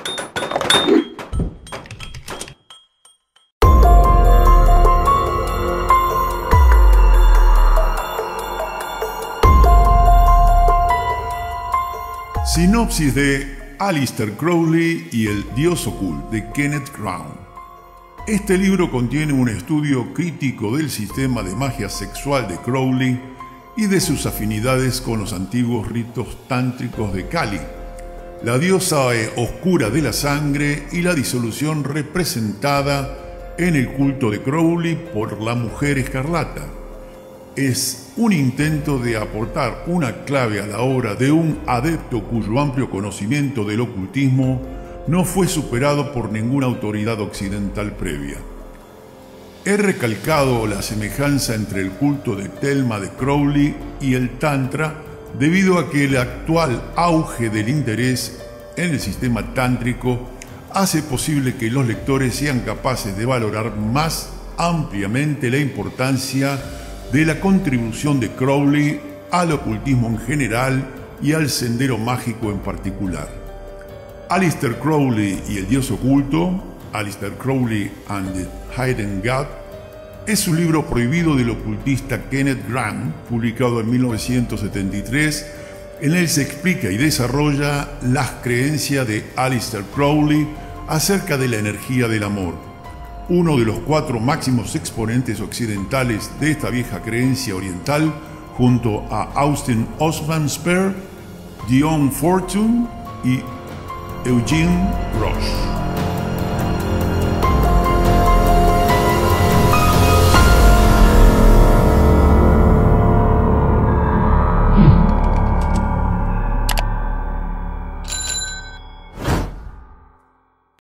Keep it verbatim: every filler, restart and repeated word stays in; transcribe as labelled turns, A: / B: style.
A: Sinopsis de Aleister Crowley y el Dios Oculto de Kenneth Grant. Este libro contiene un estudio crítico del sistema de magia sexual de Crowley y de sus afinidades con los antiguos ritos tántricos de Kali, la diosa oscura de la sangre y la disolución representada en el culto de Crowley por la mujer escarlata. Es un intento de aportar una clave a la obra de un adepto cuyo amplio conocimiento del ocultismo no fue superado por ninguna autoridad occidental previa. He recalcado la semejanza entre el culto de Thelma de Crowley y el Tantra debido a que el actual auge del interés en el sistema tántrico hace posible que los lectores sean capaces de valorar más ampliamente la importancia de la contribución de Crowley al ocultismo en general y al sendero mágico en particular. Aleister Crowley y el Dios Oculto, Aleister Crowley and the Hidden God, es un libro prohibido del ocultista Kenneth Grant, publicado en mil novecientos setenta y tres. En él se explica y desarrolla las creencias de Aleister Crowley acerca de la energía del amor, uno de los cuatro máximos exponentes occidentales de esta vieja creencia oriental, junto a Austin Osman Spare, Dion Fortune y Eugene Grosz.